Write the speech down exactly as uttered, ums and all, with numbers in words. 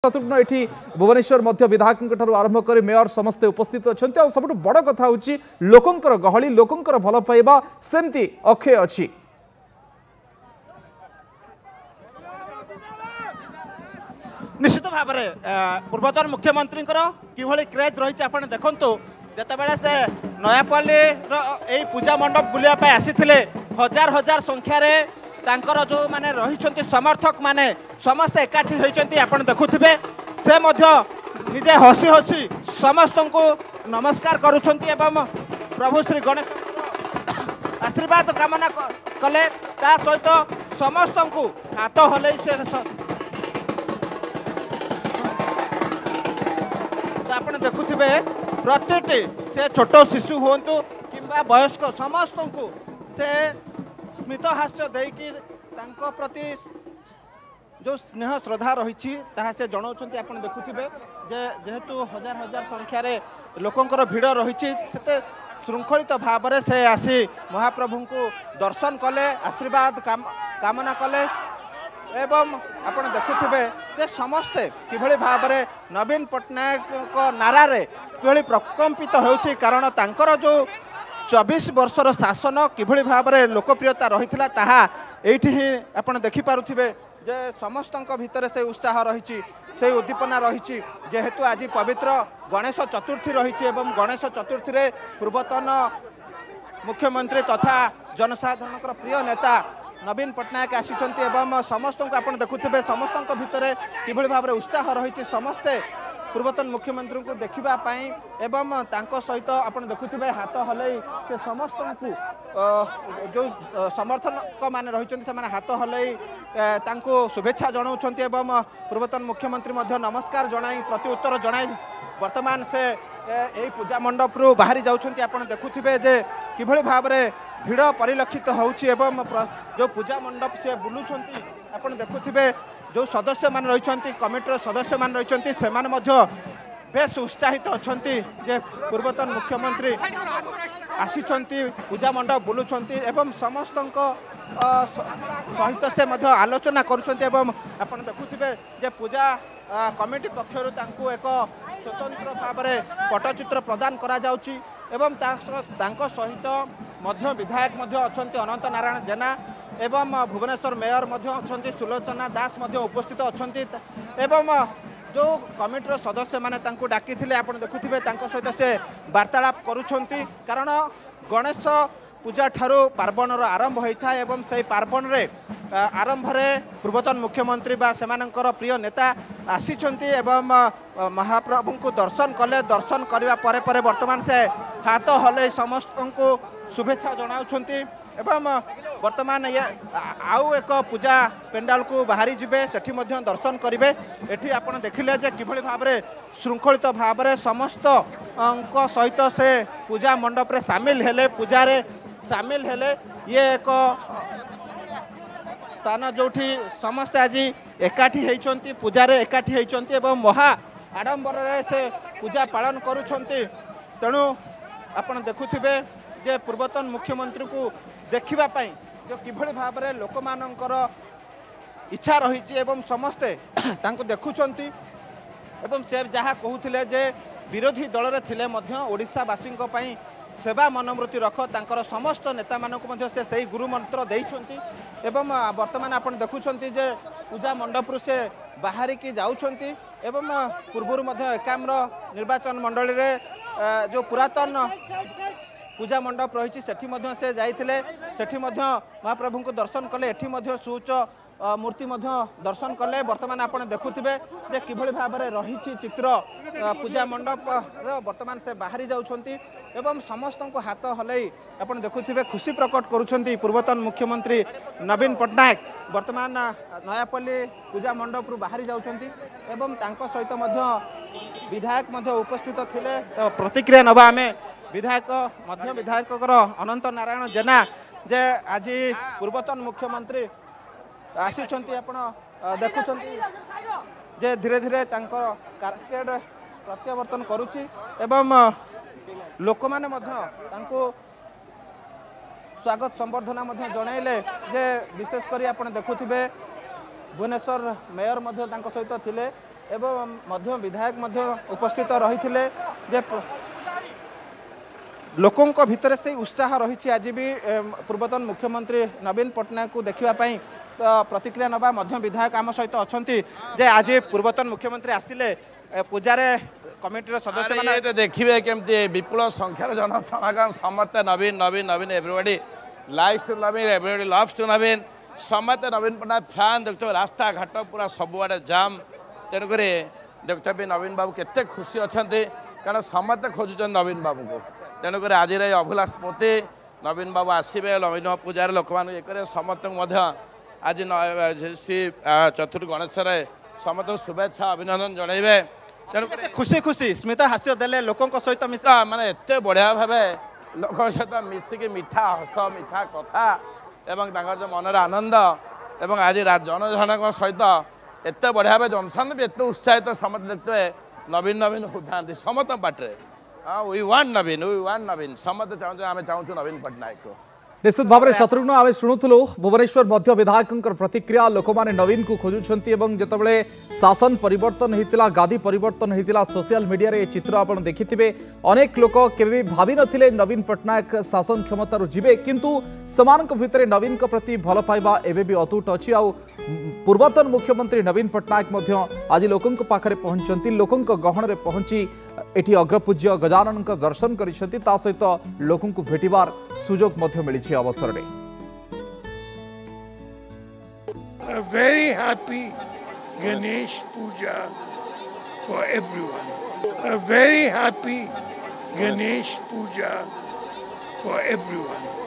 शत्रुघ्न ये भुवनेश्वर विधायकों आरंभ कर मेयर समस्ते उपस्थित अच्छा सब बड़ कथा हूँ लोकंर गहली लोकंर भल पाइबा सेमती अक्षय अच्छी। निश्चित भाव में पूर्वतन मुख्यमंत्री कि क्रेज रही आप देखु जितेबाला से नयापल्ली यही पूजा मंडप बुलाया आसी हजार हजार संख्यार तांकर जो माने रही समर्थक माने समस्ते एकाठी होती आप देखुवे से निजे हसी हसी समस्त को नमस्कार करुछंती एवं प्रभु श्री गणेश आशीर्वाद कामना कले ता सहित समस्त को हाथ हल से आप देखुवे प्रति से छोट शिशु हूँ कि वयस्क समस्त को से स्मित हास्य देकी प्रति जो स्नेह श्रद्धा रही से जनाऊँच आप देखुवे जे जेहेतु हजार हजार संख्यार लोकंर भिड़ रही श्रृंखलित भाव में से आसी महाप्रभु को दर्शन कले आशीर्वाद काम, कामना कले एवं आप देखुवे जे समस्ते किभली भाव में नवीन पट्टनायक नारे किभली प्रकंपित होउछि कारण तांकर जो चौबीस वर्षर शासन किभली भाव में लोकप्रियता रही ताहा एठी ही आप देखिपे जे समस्त भितर से उत्साह रही से उद्दीपना रही जेहेतु आज पवित्र गणेश चतुर्थी रही एवं गणेश चतुर्थी रे पूर्वतन मुख्यमंत्री तथा जनसाधारण प्रिय नेता नवीन पट्टनायक आसीचंती एवं समस्त को आप देखुवे समस्त भितर किभली भाव में उत्साह रही समस्ते पूर्वतन मुख्यमंत्री को देखापी एवं तांको सहित आप देखुवे हाथ हलई से समस्त को जो समर्थक मान रही से हाथ हलई शुभेच्छा जनाऊँच एवं पूर्वतन मुख्यमंत्री नमस्कार जनाई प्रति उत्तर जनाई वर्तमान से यही पूजा मंडप रु बाहरी जाउछंती आप देखुवे जे किभली भाव में भिड़ परिलक्षित होउछि एवं जो पूजा मंडप से बुलुछंती आप देखुवे जो सदस्य मान रही कमिटर सदस्य मान रही से बेस उत्साहित अच्छा जे पूर्वतन मुख्यमंत्री आसीचंती पूजा मंडप बुलुछंती एवं समस्त सहित से आलोचना करुछंती एवं आप देखुवे जे पूजा कमिटी पक्षर तांको एक स्वतंत्र भाव में पट्टचित्र प्रदान करा जाउची एवं तांको सहित मध्य विधायक अच्छा अनंत नारायण जेना एवं भुवनेश्वर मेयर अच्छा सुलोचना दास उपस्थित अच्छा एवं जो कमिटर सदस्य माने तांको डाकी थे आप देखुवे सहित से वार्तालाप करुछंती कारण गणेश पूजा ठारू पार्वणर आरंभ होता है एवं से पार्वण रे आरंभ रे पूर्वतन मुख्यमंत्री बा सेमानंकर प्रिय नेता आसीचंती एवं महाप्रभु को दर्शन कले दर्शन करने परे परे वर्तमान से हाथ हले समस्त को शुभेच्छा जनाउछंती एवं वर्तमान ये आउ एक पूजा पेंडाल को बाहरी जिबे सेठी मध्य दर्शन करेंगे एठी आप देखिले जे किभली भाव में श्रृंखलित भाव में समस्त सहित से पूजा मंडप रे सामिल हेले पूजा रे सामिल हेले ये एक स्थान जोठी समस्त आज एकाठी होइचंती पूजा रे एकाठी होइचंती एवं महा आडंबर रे से पूजा पालन करुछंती तेणु आपण देखुथिबे जे पूर्वतन मुख्यमंत्री को देखिबा पई जो किभली भाव में लोक मानकर इच्छा रही एवं समस्ते तांको देखुचंती एवं से जहाँ कहूथिले जे विरोधी दल रे थिले मध्य ओडिशावासी पई सेवा मनोवृत्ति रख तांकर समस्त नेता मानक मध्य से सही गुरु मंत्र देइछंती एवं वर्तमान आपण देखुचंती जे पूजा मंडप से बाहरी की जाउछंती एवं पूर्व मध्य एकाम्र निर्वाचन मंडली रे जो पुरातन पूजा मंडप रही से जाइथिले सेठी महाप्रभु को दर्शन कले एठी सुउच्च मूर्ति दर्शन कले वर्तमान आप देखुथिबे जे किभली भाव में रही चित्र पूजा मंडप वर्तमान से बाहरी जाउछंती एवं समस्त को हाथ हलई आप देखुथिबे खुशी प्रकट करुछंती पूर्वतन मुख्यमंत्री नवीन पट्टनायक वर्तमान नयापल्ली पूजा मंडप रु बाहरी जाउछंती एवं तांको सहित मध्य विधायक मध्य उपस्थित थिले तो प्रतिक्रिया नबा आमे विधायक मध्य विधायक अनंत नारायण जेना जे आज पूर्वतन मुख्यमंत्री आसीचंती आपण देखुचंती जे धीरे धीरे तांकर कारकेड प्रत्यावर्तन करुची एवं लोक माने मध्य तांको स्वागत संबर्धना मध्य जणाइले जे विशेष करी आपण देखुथिबे भुवनेश्वर मेयर मध्य तांको सहित थिले एवं मध्य विधायक मध्य उपस्थित रही जे लोकों भितर से उत्साह रही आज भी पूर्वतन मुख्यमंत्री नवीन पट्टनायक को देखापी प्रतिक्रिया नवा मध्य विधायक आम सहित अच्छा जे आज पूर्वतन मुख्यमंत्री आसिले पूजार कमिटी सदस्य मैंने तो देखिए केमती विपुल संख्यार जनसमागम समस्ते Naveen Naveen Naveen everybody likes to Naveen everybody loves to Naveen समस्ते नवीन पट्टनायक फैन देखते रास्ता घाट पूरा सबुआड़े जाम तेणुक देखते भी नवीन बाबू केते खुशी अच्छा कारण समस्ते खोजुन नवीन बाबू को तेणुक आज अभुला स्मृति नवीन बाबू आसवे नवीन पूजार लोक मान ये समस्त आज श्री चतुर्थ गणेश समस्त शुभेच्छा अभिनंदन जनइबे खुशी खुशी स्मित हास्य देले लोकों सहित मिसा माने एते बढ़िया भावे लोक सहित मिसिक मीठा हस मीठा कथा एवं जो मनर आनंद एवं आज जनजन सहित एते बढ़िया भाव जनसान भी एत उत्साहित समस्त देखते नवीन नवीन होता समस्त बाटे हाँ we want Naveen we want Naveen समस्त चाहूँ आम चाहूँ नवीन पट्टनायक को निश्चित भाव में शत्रुघ्न आम शुणुलु भुवनेश्वर मध्य विधायक प्रतिक्रिया लोक मैंने नवीन को खोजुंट जितेबाला शासन परिवर्तन होता गादी परिवर्तन होता सोशल मीडिया रे चित्र आप देखिथे अनेक लोक केवे भावी नथिले नवीन पट्टनायक शासन क्षमतार जीवे किंतु समानक भितर नवीन को प्रति भल पाइबा एबे भी अतुट अच्छी आ पूर्वतन मुख्यमंत्री नवीन पट्टनायक आज लोकों पाखरे पहुंचती लोकों गहन में पहुंची एटी अग्रपूज्य गजानन दर्शन करिसेंती ता सहित लोकों को भेटिबार सुजोग मध्य मिली अवसर रे A very happy Ganesh Puja for everyone. A very happy Ganesh Puja for everyone.